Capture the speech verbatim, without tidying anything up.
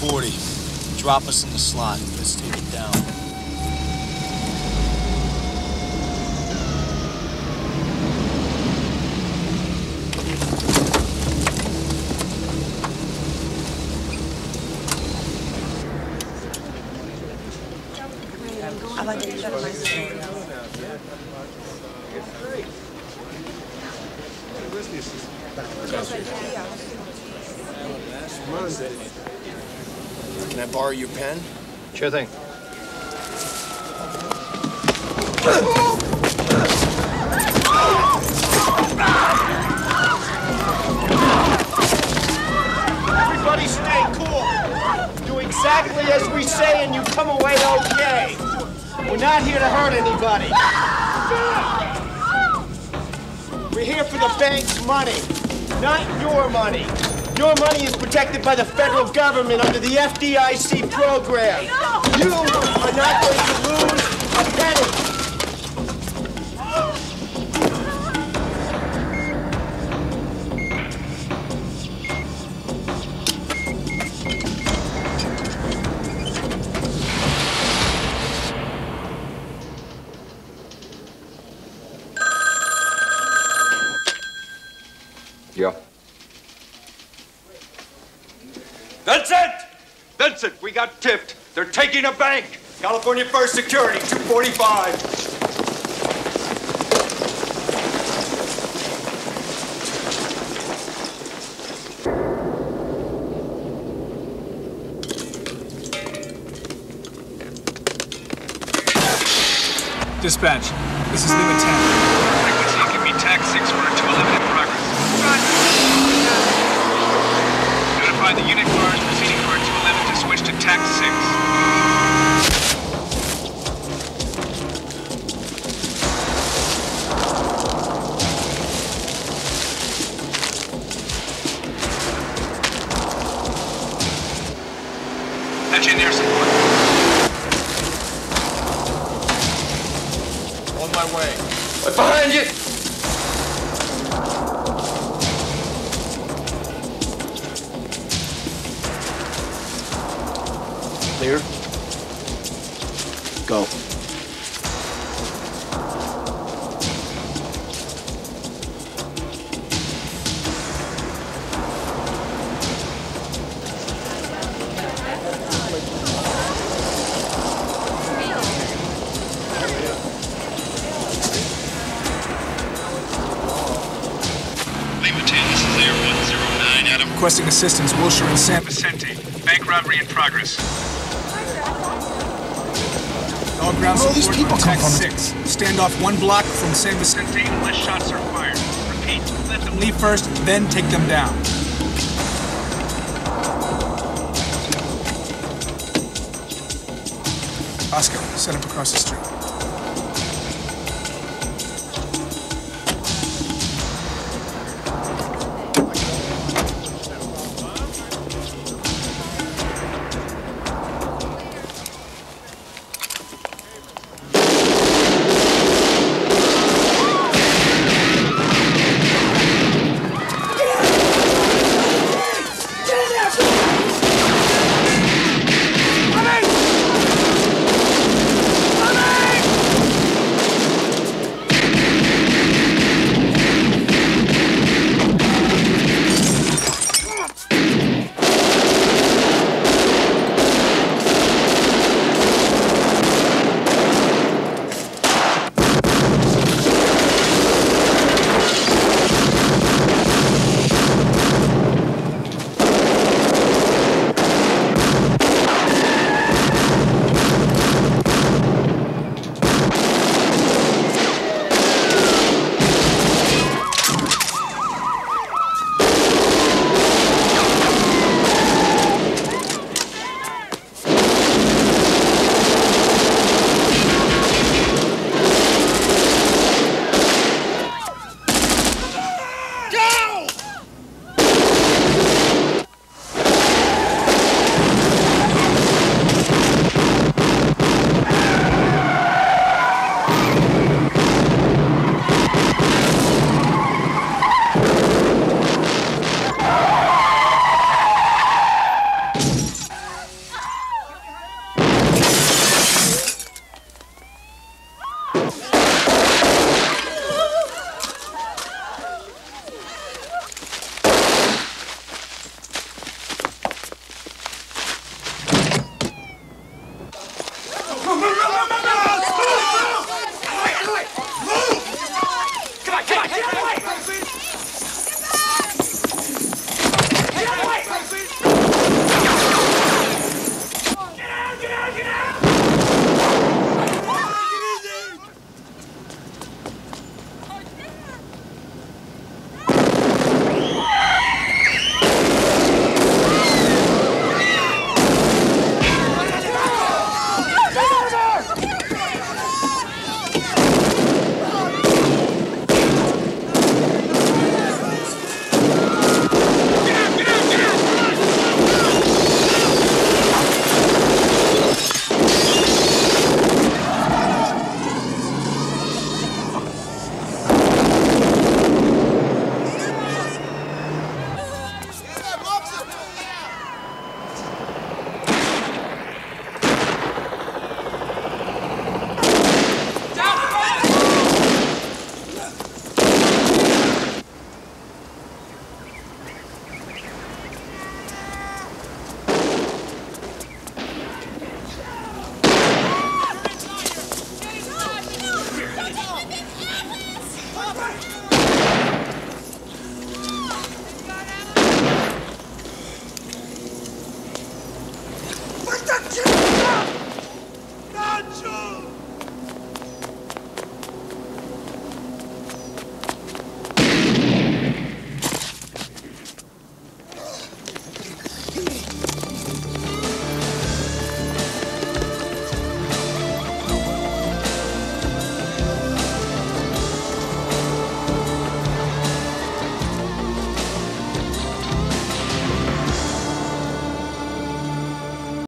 forty. Drop us in the slot. Let's take it down. Can I borrow your pen? Sure thing. Everybody stay cool. Do exactly as we say and you come away okay. We're not here to hurt anybody. We're here for the bank's money, not your money. Your money is protected by the federal government under the F D I C program. You are not going to lose a penny. Yeah. Vincent! Vincent, we got tipped. They're taking a bank. California First Security, two forty-five. Dispatch, this is Lima ten. Frequency, give me tag six for a two eleven in progress. Notify the unit cars proceeding for a two eleven to switch to tag six. Patch in there, support. On my way. Right behind you! Clear? Go. Lima ten, this is Air one zero nine, Adam. Requesting assistance, Wilshire and San Vicente, bank robbery in progress. All ground Where all these support people on come tag from? six. Stand off one block from San Vicente. Vicente, unless shots are fired. Repeat, let them Leave first, then take them down. Oscar, set up across the street.